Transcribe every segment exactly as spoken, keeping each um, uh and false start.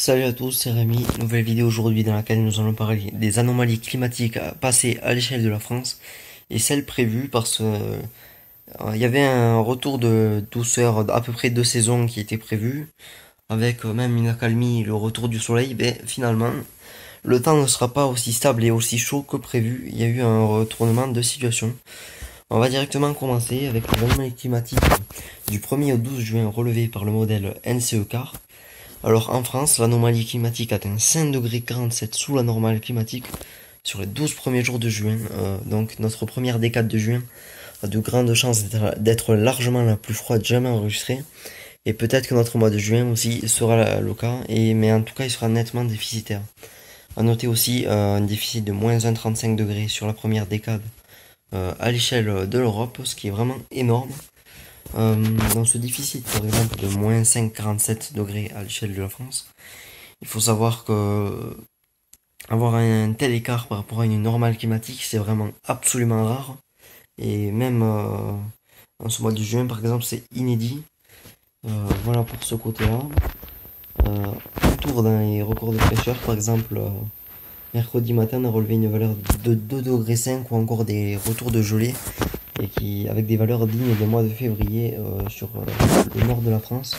Salut à tous, c'est Rémi. Nouvelle vidéo aujourd'hui dans laquelle nous allons parler des anomalies climatiques passées à l'échelle de la France et celles prévues parce que euh, il y avait un retour de douceur d'à peu près deux saisons qui était prévu avec euh, même une accalmie et le retour du soleil. Ben, finalement, le temps ne sera pas aussi stable et aussi chaud que prévu. Il y a eu un retournement de situation. On va directement commencer avec les anomalies climatiques du premier au douze juin relevées par le modèle N C E CAR. Alors en France, l'anomalie climatique atteint cinq degrés quarante-sept sous la normale climatique sur les douze premiers jours de juin. Euh, donc notre première décade de juin a de grandes chances d'être largement la plus froide jamais enregistrée. Et peut-être que notre mois de juin aussi sera le cas, et, mais en tout cas il sera nettement déficitaire. A noter aussi euh, un déficit de moins un virgule trente-cinq degrés sur la première décade euh, à l'échelle de l'Europe, ce qui est vraiment énorme. Euh, dans ce déficit, par exemple, de moins cinq virgule quarante-sept degrés à l'échelle de la France, il faut savoir que avoir un tel écart par rapport à une normale climatique, c'est vraiment absolument rare. Et même euh, en ce mois de juin, par exemple, c'est inédit. Euh, voilà pour ce côté-là. Euh, Autour dans les records de fraîcheur, par exemple, euh, mercredi matin, on a relevé une valeur de deux degrés cinq ou encore des retours de gelée et qui avec des valeurs dignes des mois de février euh, sur euh, le nord de la France.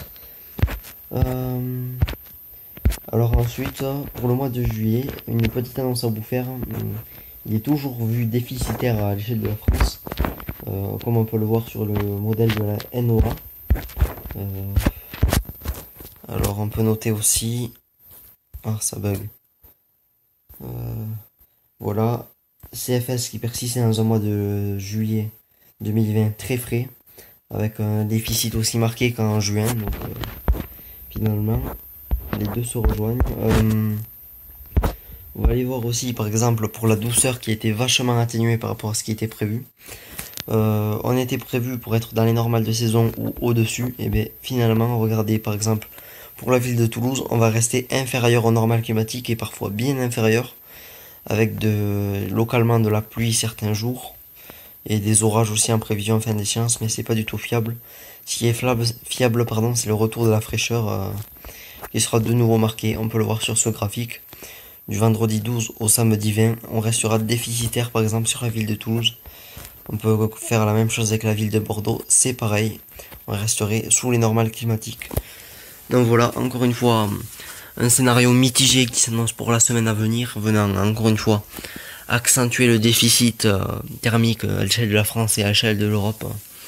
Euh, alors ensuite, pour le mois de juillet, une petite annonce à vous faire. Il est toujours vu déficitaire à l'échelle de la France, euh, comme on peut le voir sur le modèle de la N O A. Euh, alors on peut noter aussi... Ah, ça bug. Euh, voilà, C F S qui persiste dans un mois de juillet deux mille vingt très frais, avec un déficit aussi marqué qu'en juin, donc euh, finalement les deux se rejoignent. Euh, on va aller voir aussi par exemple pour la douceur qui était vachement atténuée par rapport à ce qui était prévu. Euh, on était prévu pour être dans les normales de saison ou au-dessus, et bien finalement regardez par exemple pour la ville de Toulouse, on va rester inférieur aux normales climatiques et parfois bien inférieur, avec de localement de la pluie certains jours et des orages aussi en prévision en fin d'échéance, mais c'est pas du tout fiable. Ce qui est fiable, fiable pardon, c'est le retour de la fraîcheur euh, qui sera de nouveau marqué. On peut le voir sur ce graphique. Du vendredi douze au samedi vingt, on restera déficitaire par exemple sur la ville de Toulouse. On peut faire la même chose avec la ville de Bordeaux, c'est pareil. On resterait sous les normales climatiques. Donc voilà, encore une fois, un scénario mitigé qui s'annonce pour la semaine à venir, venant encore une fois accentuer le déficit euh, thermique à l'échelle de la France et à l'échelle de l'Europe.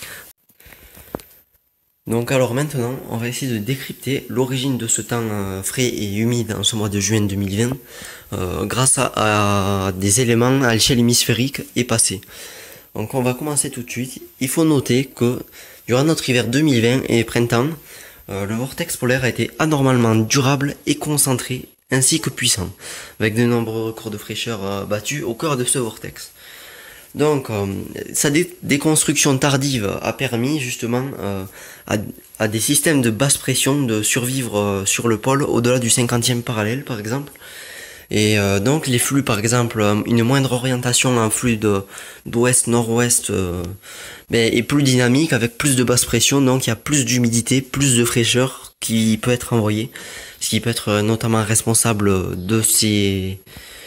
Donc alors maintenant, on va essayer de décrypter l'origine de ce temps euh, frais et humide en ce mois de juin deux mille vingt euh, grâce à, à des éléments à l'échelle hémisphérique et passée. Donc on va commencer tout de suite. Il faut noter que durant notre hiver deux mille vingt et printemps, euh, le vortex polaire a été anormalement durable et concentré ainsi que puissant, avec de nombreux records de fraîcheur euh, battus au cœur de ce vortex. Donc, euh, sa dé déconstruction tardive a permis justement euh, à, à des systèmes de basse pression de survivre euh, sur le pôle au-delà du cinquantième parallèle, par exemple. Et euh, donc les flux, par exemple, euh, une moindre orientation en flux de d'ouest-nord-ouest euh, ben, est plus dynamique avec plus de basse pression, donc il y a plus d'humidité, plus de fraîcheur qui peut être envoyée, ce qui peut être notamment responsable de ces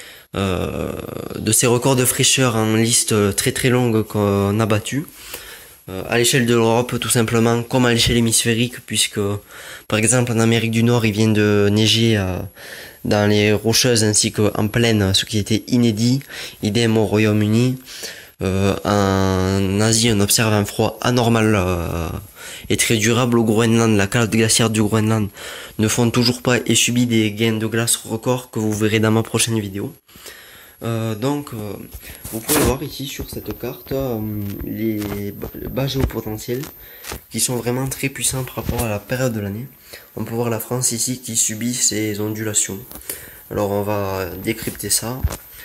euh, de ces records de fraîcheur en liste très très longue qu'on a battu euh, à l'échelle de l'Europe tout simplement, comme à l'échelle hémisphérique, puisque par exemple en Amérique du Nord il vient de neiger euh, dans les Rocheuses ainsi qu'en plaine, ce qui était inédit. Idem au Royaume-Uni. Euh, en Asie, on observe un froid anormal euh, et très durable au Groenland. La calotte glaciaire du Groenland ne fond toujours pas et subit des gains de glace records que vous verrez dans ma prochaine vidéo. Euh, donc, euh, vous pouvez voir ici sur cette carte euh, les bas géopotentiels qui sont vraiment très puissants par rapport à la période de l'année. On peut voir la France ici qui subit ces ondulations. Alors on va décrypter ça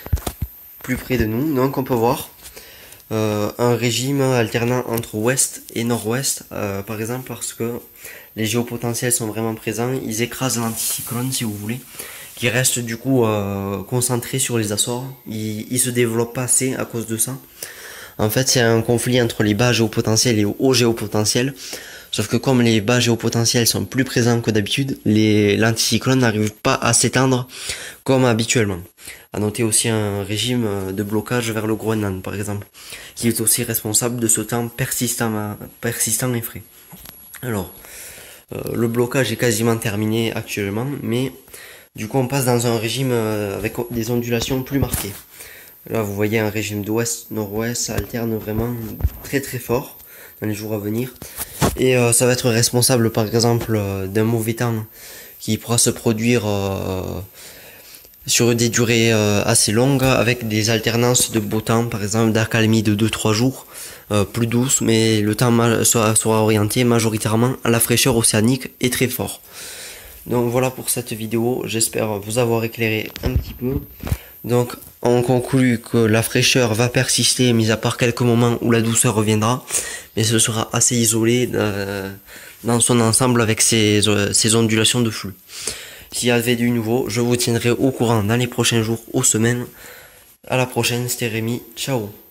plus près de nous. Donc on peut voir euh, un régime alternant entre ouest et nord-ouest, euh, par exemple parce que les géopotentiels sont vraiment présents. Ils écrasent l'anticyclone si vous voulez, qui reste du coup euh, concentré sur les Açores. Il, il se développe pas assez à cause de ça. En fait, c'est un conflit entre les bas géopotentiels et les hauts géopotentiels. Sauf que comme les bas géopotentiels sont plus présents que d'habitude, les l'anticyclone n'arrive pas à s'étendre comme habituellement. À noter aussi un régime de blocage vers le Groenland par exemple, qui est aussi responsable de ce temps persistant, persistant et frais. Alors, euh, le blocage est quasiment terminé actuellement, mais du coup on passe dans un régime euh, avec des ondulations plus marquées. Là vous voyez un régime d'ouest-nord-ouest, ça alterne vraiment très très fort dans les jours à venir. Et euh, ça va être responsable par exemple euh, d'un mauvais temps qui pourra se produire euh, sur des durées euh, assez longues avec des alternances de beau temps, par exemple d'accalmie de deux trois jours, euh, plus douce, mais le temps sera, sera orienté majoritairement à la fraîcheur océanique et très fort. Donc voilà pour cette vidéo, j'espère vous avoir éclairé un petit peu. Donc on conclut que la fraîcheur va persister, mis à part quelques moments où la douceur reviendra, mais ce sera assez isolé euh, dans son ensemble avec ces, euh, ces ondulations de flux. S'il y avait du nouveau, je vous tiendrai au courant dans les prochains jours ou semaines. À la prochaine, c'était Rémi, ciao.